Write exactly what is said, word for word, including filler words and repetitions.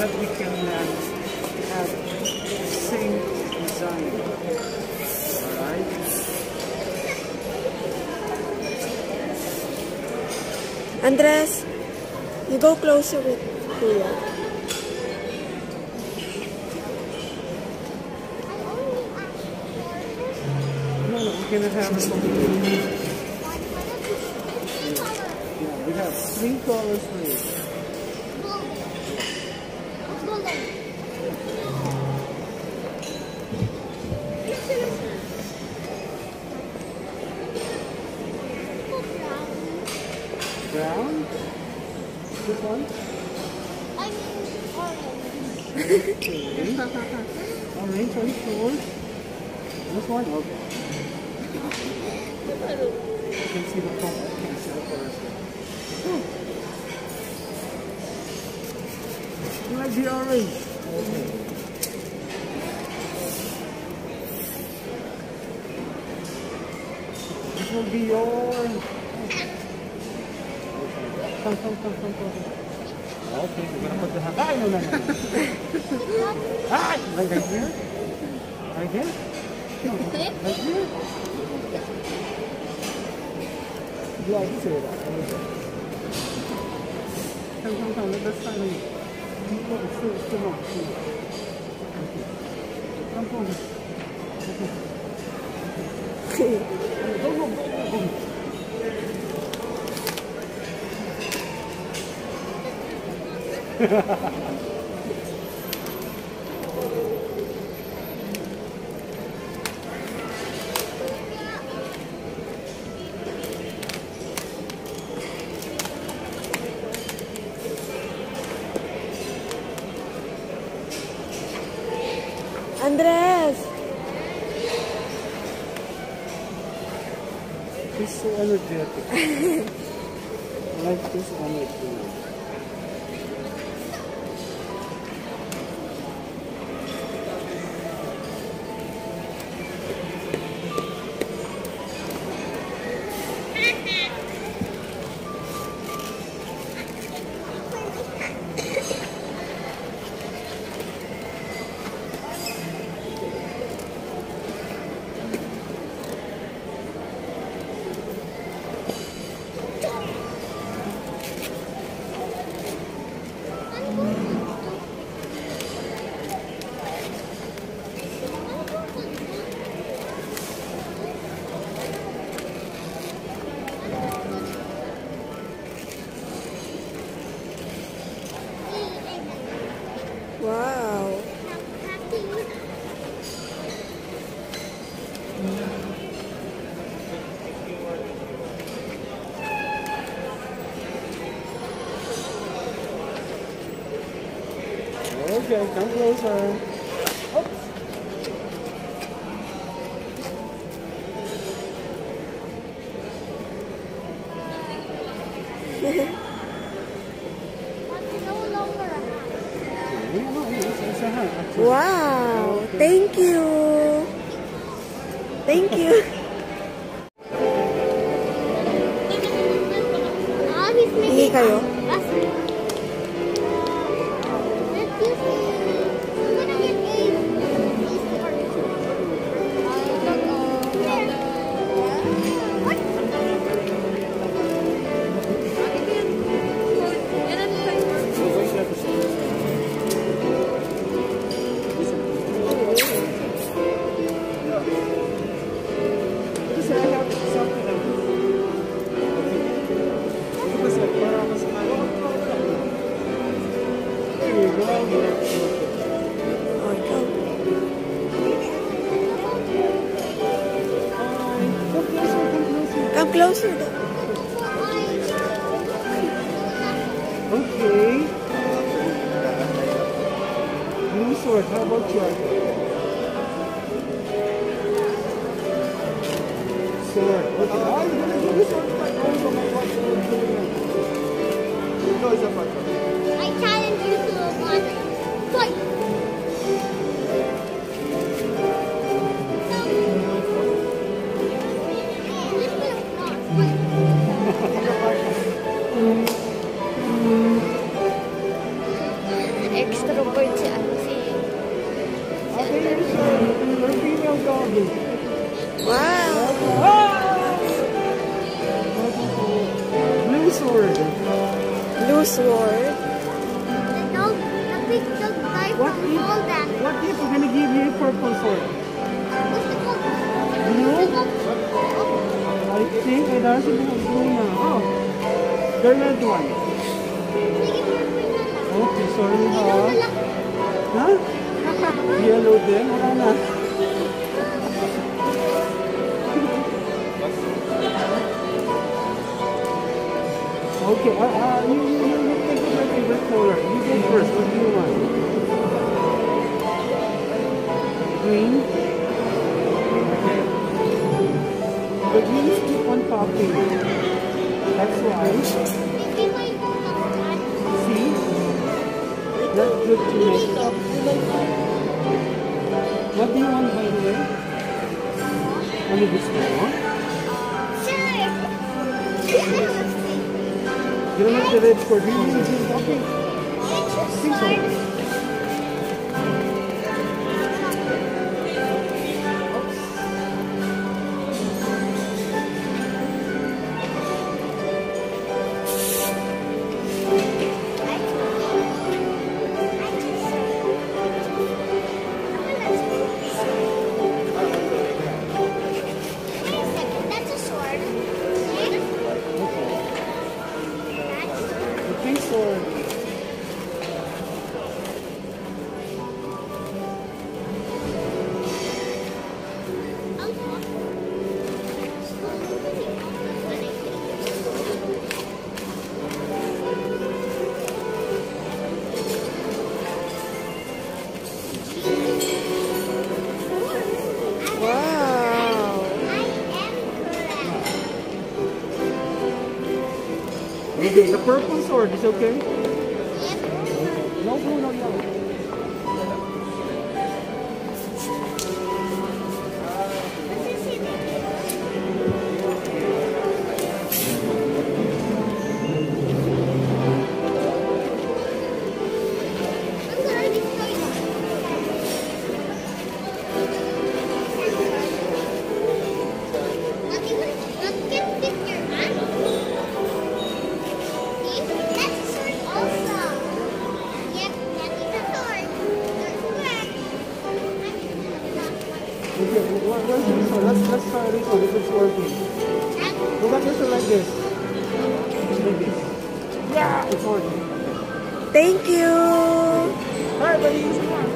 that we can uh, have the same design. Alright? Andres, you go closer with Kuya. No, no, we cannot have it. Yeah, we have three colors for you. Brown? This one? I mean orange. Okay. Orange on floor. This one? Okay. I can see the color. I can see the colors there. Oh. You like the orange? Okay. This will be your... Come, come, come, come, come. Okay, we're gonna put the hand. Ah, no, no, no. Ah, like right here? Right here? No, right here? Yeah, I can say that. Come, come, come, let's try it. No, still, still not. Still not. Okay. Come, come. Okay. Go, go, go, go, go. Andres! He's so energetic. I like this energy. Wow. Okay, come closer. Oops. Wow. Thank you. Thank you. Hingi kayo? Come closer. Okay. Blue sword, how about you? Sword. Okay. Oh, you're gonna do this one? I challenge you to a one fight. Extra Blue sword. The dog, the big dog guy What from if, Holden. what if we're gonna give you a purple sword? What's the dog? Blue? The dog. I think it doesn't have blue now. Oh, the red one. Sige, purple na lang. Okay, sorry Yellow na ha. lang. Ha? Yellow din? Wala na. Okay, uh, uh, you, you, you, you think of your favorite color. You go first. What do you want? Green? Okay. The greens keep on popping. That's why. Maybe my dog that. See? That's good to make up. What do you want, by the way? Ano gusto mo? Sure. You don't have the red sword. You use it. Okay. Think so. That's a sword. The pink sword. Wow. Okay, the purple sword is okay? No blue, no yellow. Okay, what, what's this one? Let's, let's try this one if it's working. Look at this one like this. Like this. Yeah, it's working. Thank you. Alright, buddies, come on.